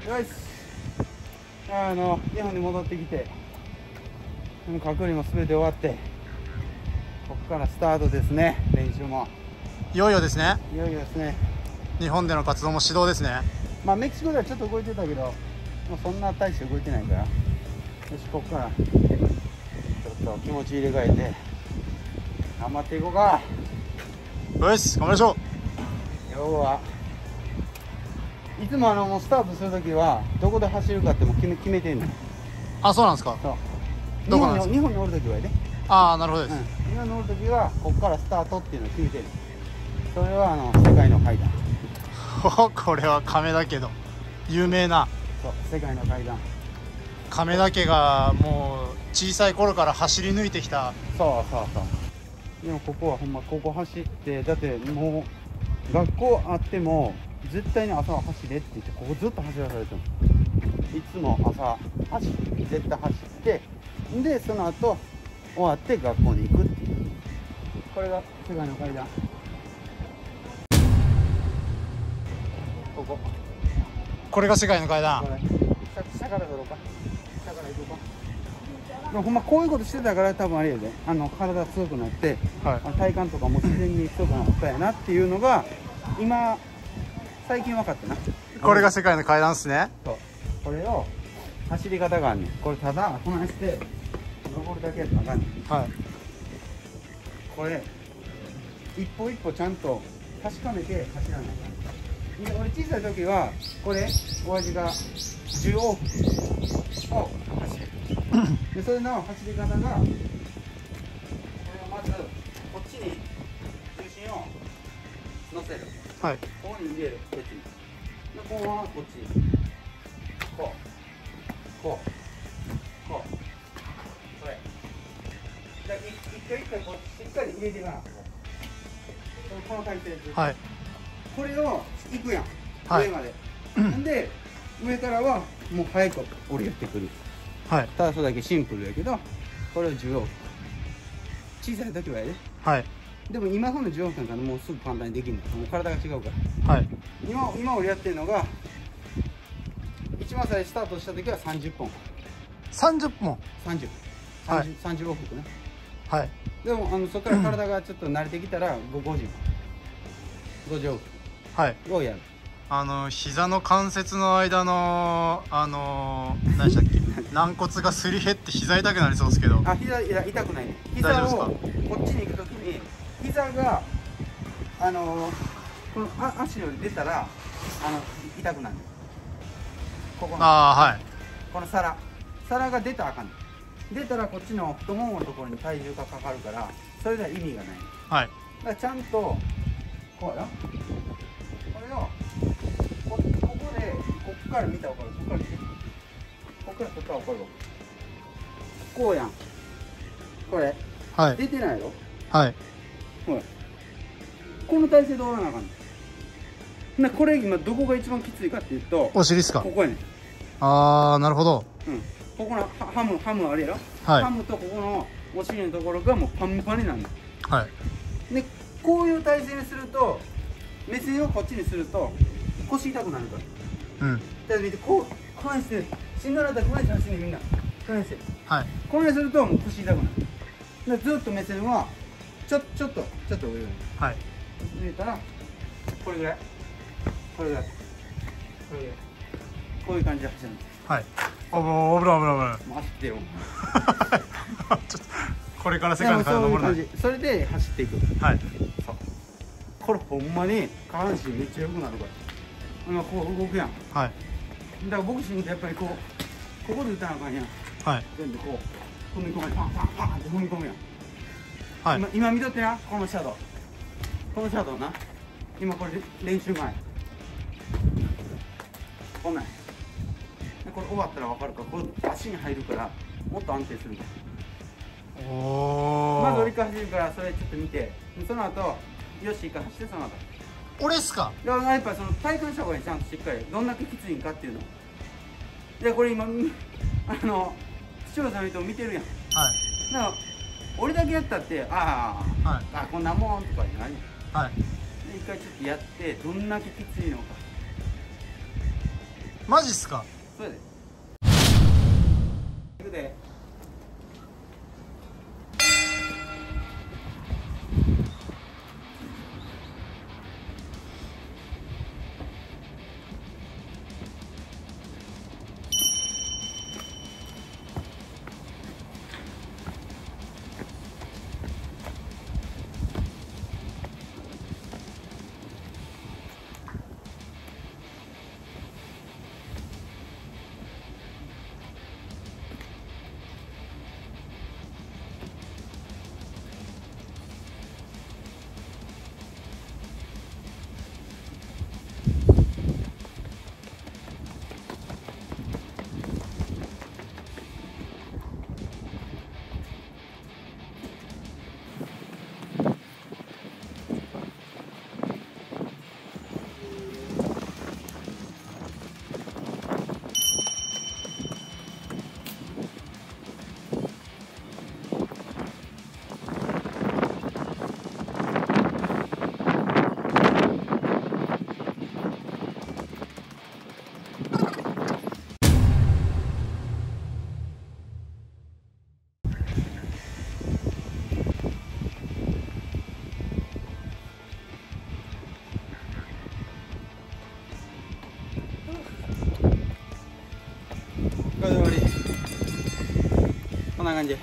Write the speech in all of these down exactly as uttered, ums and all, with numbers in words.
よし、あの日本に戻ってきて隔離も全て終わって、ここからスタートですね。練習もいよいよですね。 いよいよですね。 日本での活動も始動ですね。 まあメキシコではちょっと動いてたけど、もうそんな大して動いてないから、よし、ここからちょっと気持ち入れ替えて頑張っていこうか。 よし、頑張りましょう。 今日はいつもあのもうスタートするときはどこで走るかってもう決め決めてんの。 あ、そうなんですか。 そう、 どこなんですか。 日本におるときはね、 ああ、なるほどです。 うん、日本におるときはここからスタートっていうのを決めてる。それはあの世界の階段。 これは亀田家の有名な。 そう、世界の階段。 亀田家がもう小さい頃から走り抜いてきた。 そうそうそう。でもここはほんまここ走って、だってもう学校あっても絶対に朝は走れって言ってここずっと走らされてるの。いつも朝走って絶対走ってでその後終わって学校に行くっていう、これが世界の階段。こここれが世界の階段。 これ下, 下から取ろうか。下から行こうか。でもほんまこういうことしてたから多分あれやで、あの体強くなって、はい、あの体幹とかも自然に強くなったやなっていうのが今最近分かったな。 これが世界の階段ですね。 そう、これを走り方があんねん。これただこないして登るだけやったらあかんねん。はい、これ一歩一歩ちゃんと確かめて走らないかん。で俺小さい時はこれ親父がじゅう往復を走るで、それの走り方がこれをまずこっちに重心を乗せる。はい、ここに入れる。こっちにでこのままこっちにこうこうこうこれで一回一回こうしっかり入れていかな。この体勢で、はい、これを行くやん、はい、上まで、うん、で上からはもう早く降りてくる。はい、ただそれだけシンプルやけど、これをじゅう往復。小さい時はやで、はい、でも今そのじゅう往復なんかもうすぐ簡単にできるの。もう体が違うから、はい、今今俺やってるのが一番最初スタートした時はさんじゅっぽん。 さんじゅっぽん、 さんじゅう、 はい、 さんじゅう往復ね。 はい、 でもあのそこから体がちょっと慣れてきたらごじゅう、ごじゅう往復、はい、をやる。 あの膝の関節の間のあのー、何でしたっけ軟骨がすり減って膝痛くなりそうですけど。 あ、膝いや痛くないね。膝をこっちに行くときに膝があのー、このあ足より出たらあの痛くなる。ここのあー、はい、 この皿皿が出たらあかんね。出たらこっちの太もものところに体重がかかるから、それでは意味がない。はい、だからちゃんとこうやろ。これをこ, ここでこっから見たら分かる。こっから見て、こっからこっから分かるわ。こうやんこれ、はい、出てないやろ。はい、ほらこの体勢でおらなあかんねんな。これ今どこが一番きついかっていうと、 お尻っすか。 ここやねん。 ああ、なるほど。 うん、ここのハムハムあれやろ、はい、ハムとここのお尻のところがもうパンパンになるの。はい、でこういう体勢にすると、目線をこっちにすると腰痛くなるから。うん。だ見てこうこないして、しんどなったらこないして走るねみんな。こないして。はい。こないするともう腰痛くなる。でずっと目線はちょちょっとちょっと上に。はい。入れたらこれぐらい、これぐらい、これぐらい、こういう感じで走るんです。はい。あ、もう危ない危ない危ない。もう走ってよ。ちょっとこれから世界の階段登らない。それで走っていく。はい。そう。これほんまに下半身めっちゃ良くなるから。今こう動くやん。はい。だからボクシングってやっぱりこうここで打たなあかんやん。はい。全部こう踏み込め、パンパンパンって踏み込むやん。はい。今今見とってな、このシャドウ。このシャドウな。今これ練習前。こんなん。これ終わったら分かるから、これ足に入るからもっと安定するから。おお。まず折り返走るからそれちょっと見て、その後よし一回走って、その後。 俺っすか。 だからやっぱりその体感した方がいい。ちゃんとしっかりどんだけきついんかっていうの。でこれ今あの視聴者の人も見てるやん。はい。だから俺だけやったってああ、はい、あこんなもんとかじゃない。はい。で一回ちょっとやってどんだけきついのか。 マジっすか。 それでいくで。これで終わり。こんな感じ。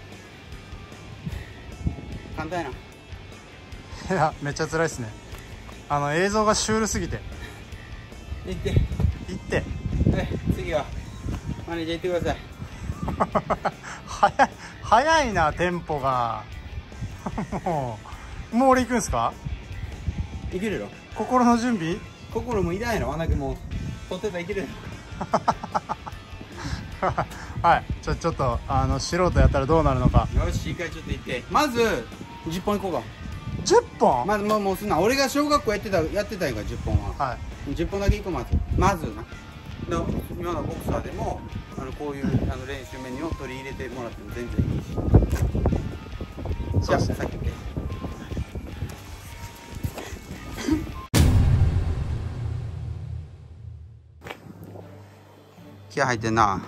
簡単やな。 いやめっちゃ辛いっすね。あの映像がシュールすぎて。 行って行ってはい、次はマネージャー行ってください。 早い早いなテンポが。もうもう俺行くんすか。 いけるよ。 心の準備。 心もいらんやろ。あんだけもう撮ってたらいけるやろ。 はい、ちょちょっとあの素人やったらどうなるのか。 よし、一回ちょっと行って、まずじゅっぽんいこうか。 じゅっぽん。 まずもうもうすんな。俺が小学校やってたやってたんやからじゅっぽんは。 はい。 じゅっぽんだけいこう。まずまずな。で今のボクサーでもあのこういうあの練習メニューを取り入れてもらっても全然いいし。じゃあ、さっき言って。気合入ってんな。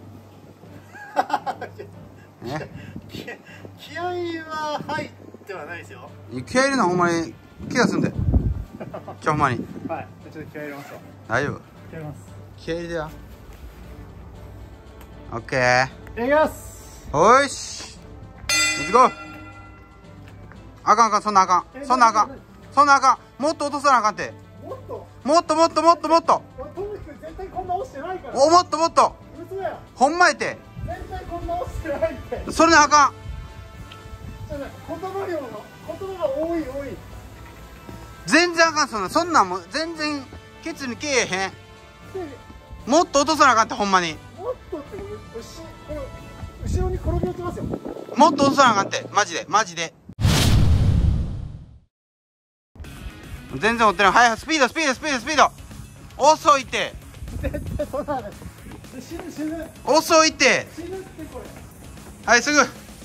え？ 気合は入ってはないですよ。 気合入れな、ほんまに気がすんで。今日ほんまに。 はい、ちょっと気合入れますわ。 大丈夫。 気合入れます。 気合入れてや。オッケー。 いきます。 おーし。レッツゴー。あかんあかん、そんなあかん。そんなあかん。そんなあかん。もっと落とさなあかんて。 もっと。 もっともっともっともっと。 トミ君絶対こんな押してないから。 お、もっともっと。 嘘や。 ほんまやて。 絶対こんな押してないって。 それなあかん。 じゃない、言葉量の言葉が多い多い。 全然あかん、そんなそんなんもう全然ケツにけえへん。もっと落とさなあかんって、ほんまに。 もっとって後この後ろに転げ落ちますよ。 もっと落とさなあかんって、マジでマジで。全然追ってない。はい、スピードスピードスピードスピード。遅いって。 絶対そうなんです。死ぬ死ぬ。 遅いって。 死ぬってこれ。 はい、すぐ。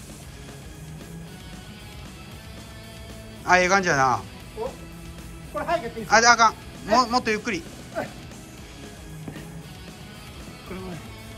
あ、ええ感じやな。 お、これ早くやっていいですあ、 か。 あかん。ももっとゆっくり。 これもね。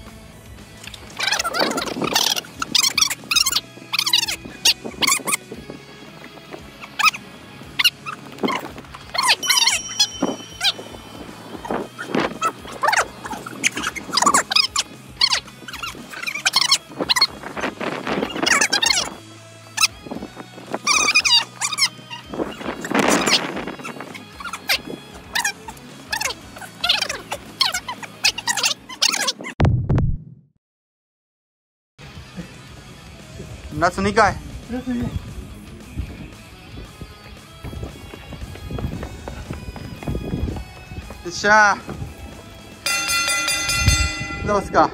ラストにかい。 ラストにかい。 よっしゃー。どうすか。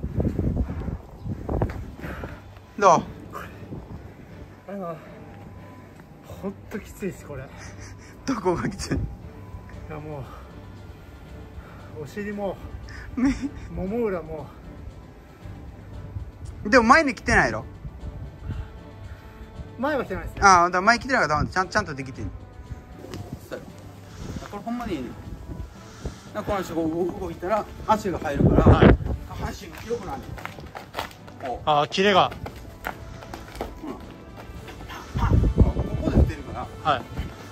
どう。 あのほんときついですこれ。 どこがきつい。 いやもうお尻もめもも裏も。 でも前に来てないやろ。 前は来てないですね。 ああ、だから前来てないからちゃんちゃんとできてん。これほんまにいいね。 この足こう動いたら足が入るから、 はい、 下半身が広くなる。こうああキレが、 うん、ここで打てるからはい、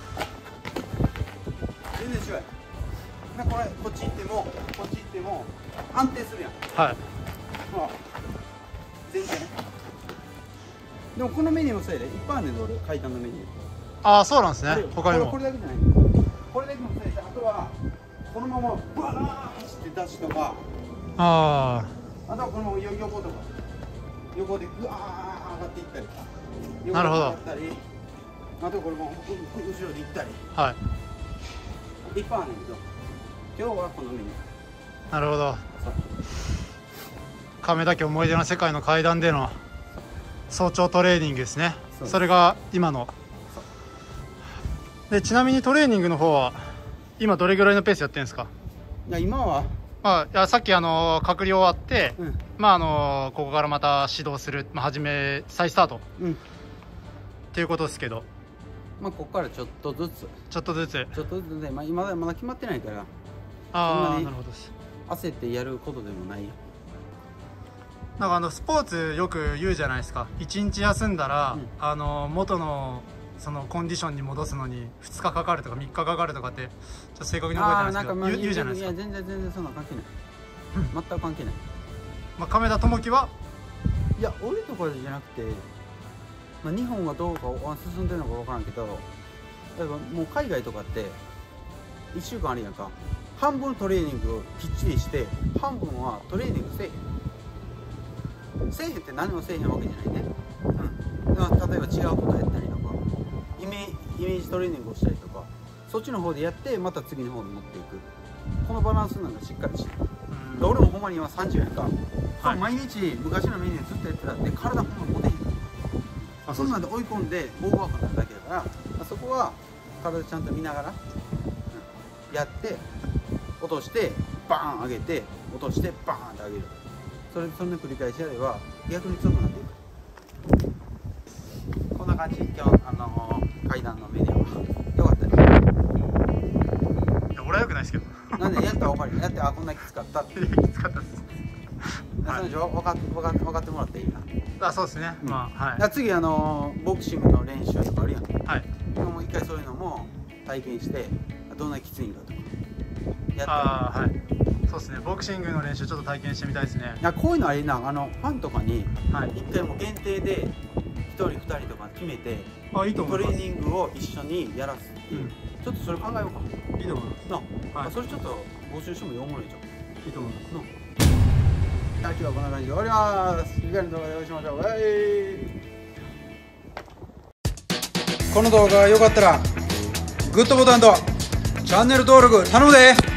全然違う。なこれこっち行ってもこっち行っても安定するやん。 はい、 ほら全然。でもこのメニューもそうやで、いっぱいあるねんで俺階段のメニュー。 ああそうなんですね。他にもこれだけじゃないんだよ。これだけもそうやし、あとはこのままブワー走ってダッシュとか、 ああとはこのまま横とか横でグワー上がっていったり、 なるほど横に上がったり、あとこれも後ろで行ったり、 あはいいっぱいあるんだけど、今日はこのメニュー。 なるほど。 そう亀田家思い出の世界の階段での早朝トレーニングですね。 そうそれが今ので、ちなみにトレーニングの方は今どれぐらいのペースやってるんですか？ いや今は、 まあ、いやさっきあの隔離終わって、 うんまああのここからまた指導する、まあ、始め再スタートうん、 っていうことですけど、 まあここからちょっとずつちょっとずつちょっとずつで、まあ、今まだまだ決まってないからああそんなになるほどです。 焦ってやることでもないよ。 なんかあのスポーツよく言うじゃないですか。いちにち休んだら、 うんあの元のそのコンディションに戻すのにふつかかかるとかみっかかかるとかってちょっと正確に覚えてないんですけど、 まあ言う言うじゃないですか。 いや全然全然そんな関係ない全く関係ない。 まあ、亀田智樹はいや俺とかじゃなくて、まあ、日本がどうか進んでるのか分からんけど、例えばもう海外とかっていっしゅうかんあるやんか。半分トレーニングをきっちりして半分はトレーニングせえへんせえへんって何もせえへんわけじゃないね。うん、だから例えば違うことやったりとかイメイメージトレーニングをしたりとか、そっちの方でやってまた次の方に持っていく、このバランスなんかしっかりしてる。俺もほんまに今さんじゅうやんか、はい、毎日昔のメニューずっとやってたって体ほんま持てへんから、そんなんで追い込んでオーバーワークになるだけだから、まあ、そこは体ちゃんと見ながら、うん、やって落としてバーン上げて落としてバーンって上げる、それそんな繰り返しやれば逆に強くなっていく。こんな感じ。今日あのー、階段のメニューはよかったね。 いや俺はよくないですけどなんでやったら分かるよ。やってあこんなきつかったってきつかったですそれでしょ、分かって分かって分かってもらっていいな。 あそうですね、うん、まあはい。 次あのボクシングの練習とかあるやん。 はい。 もう一回そういうのも体験してどんなきついんかとかやって。 ああはい。そうですね。ボクシングの練習ちょっと体験してみたいですね。 いやこういうのあれな、あのファンとかにはい一回も限定で一人二人とか決めて、 あいいと思います。 トレーニングを一緒にやらすっていう、うん、ちょっとそれ考えようか。 いいと思いますな、 はい、 それちょっと募集してもおもろいじゃん。 いいと思いますの。 今日はこんな感じで終わります。次回の動画でお会いしましょう。バイ。この動画が良かったらグッドボタンとチャンネル登録頼むで。